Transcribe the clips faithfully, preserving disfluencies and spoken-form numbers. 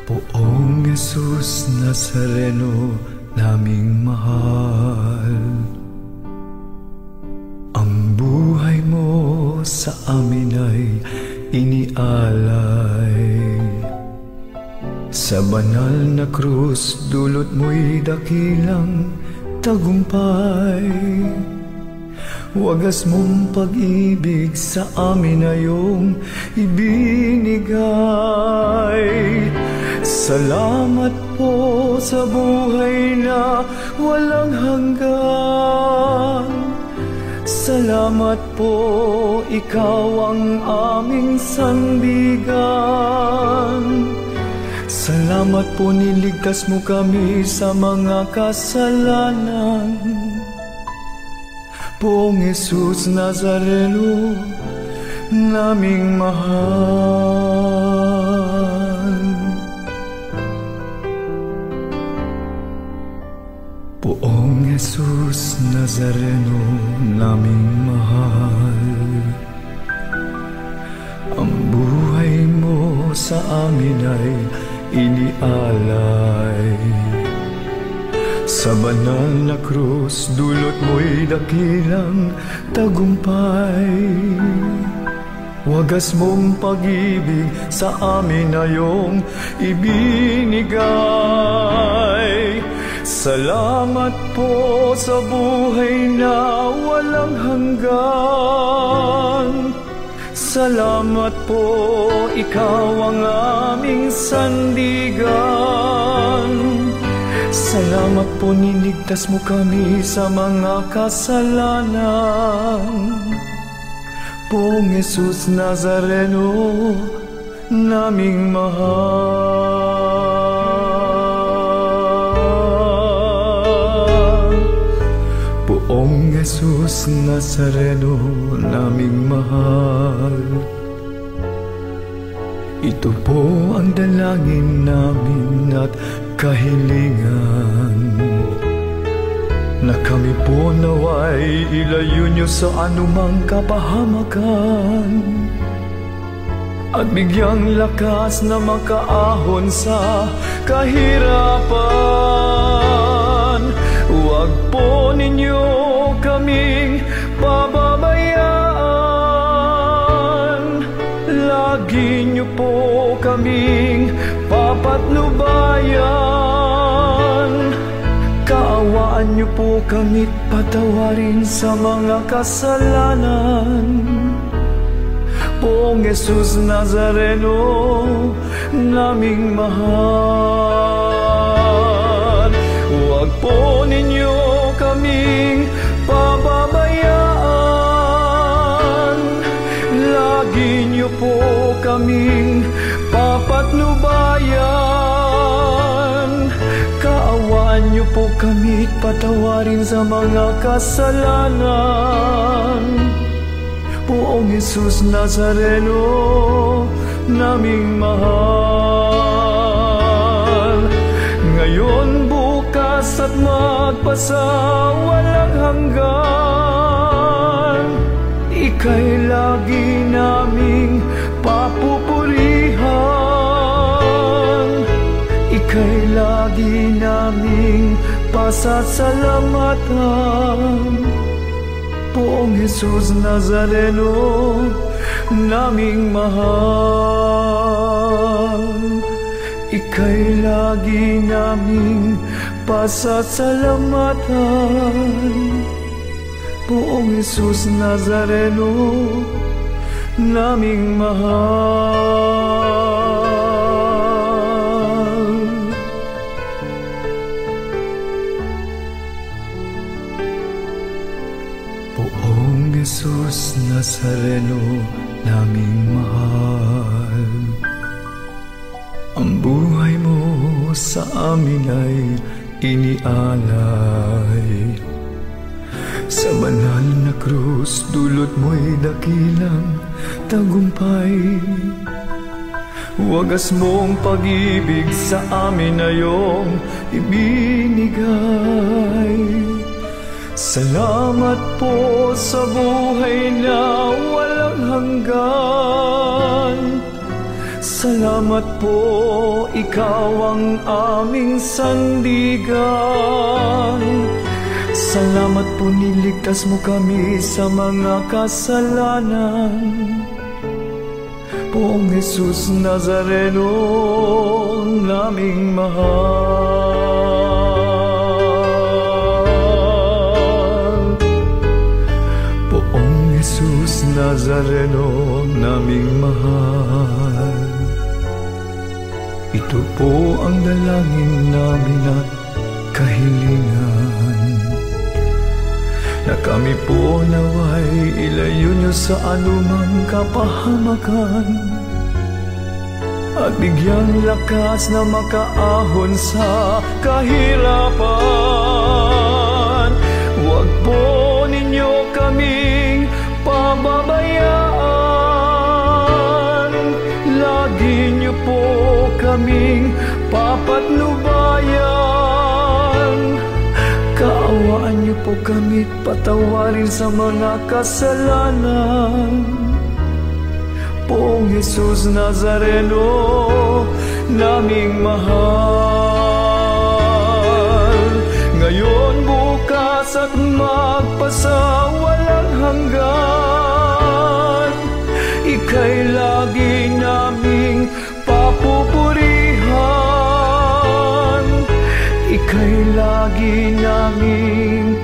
Poong Jesus Nazareno naming mahal, ang buhay mo sa amin ay inialay. Sa banal na krus, dulot mo'y dakilang tagumpay. Wagas mong pag-ibig sa amin na iyong ibinigay. Salamat po sa buhay na walang hanggan. Salamat po, ikaw ang aming sandigan. Salamat po, niligtas mo kami sa mga kasalanan. Poong Jesus Nazareno naming mahal. Poong Jesus Nazareno naming mahal, ang buhay mo sa amin ay inialay. Sa banal na krus, dulot mo'y dakilang tagumpay. Wagas mong pag-ibig sa amin na iyong ibinigay. Salamat po sa buhay na walang hanggan. Salamat po, ikaw ang aming sandigan. Salamat po, niligtas mo kami sa mga kasalanan. Poong Jesus Nazareno naming mahal. Poong Jesus Nazareno naming mahal, ito po ang dalangin namin at kahilingan, na kami po naway ilayo niyo sa anumang kapahamakan, at bigyang lakas na makaahon sa kahirapan. Huwag po ninyo kaming pababayaan, lagi niyo po kaming papatnubayan. Kaawaan niyo po kami't patawarin sa mga kasalanan. Poong Jesus Nazareno naming mahal, huwag po ninyo kaming pababayaan, lagi niyo po kaming papatnubayan. Kaawaan niyo po kami't patawarin sa mga kasalanan. Poong Jesus Nazareno naming mahal, ngayon, bukas at magpasawalang hanggan, ika'y lagi naming papupurihan, ika'y lagi naming pasasalamatan. Poong Jesus Nazareno naming mahal, ika'y lagi naming pasasalamatan. Poong Jesus Nazareno naming mahal. Poong Jesus Nazareno naming mahal, ang buhay mo sa amin ay inialay. Sa banal na krus, dulot mo'y dakilang tagumpay. Wagas mong pag-ibig sa amin na iyong ibinigay. Salamat po sa buhay na walang hanggan. Salamat po, ikaw ang aming sandigan. Salamat po, niligtas mo kami sa mga kasalanan. Poong Jesus Nazareno, naming mahal. Poong Jesus Nazareno, naming mahal. Ito po ang dalangin namin at kahilingan, na kami po naway ilayo niyo sa anumang kapahamakan, at bigyang lakas na makaahon sa kahirapan. Huwag po ninyo kaming pababayaan, lagi niyo po kaming papatnubayan. Kaawaan niyo po kami, patawarin sa mga kasalanan. Poong Jesus Nazareno, naming mahal. Ngayon, bukas at magpasawalang hanggan, ika'y lagi naming papupurihan. Ika'y lagi naming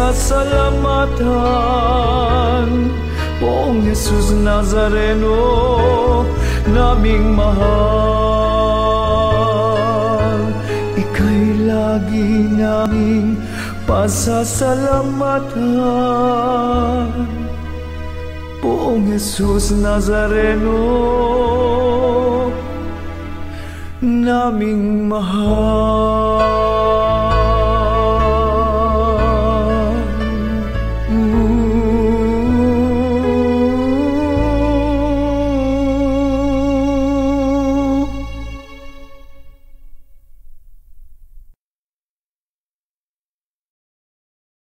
pasasalamatan. Poong Jesus Nazareno, naming mahal. Ika'y lagi naming pasasalamatan. Poong Jesus Nazareno, naming mahal.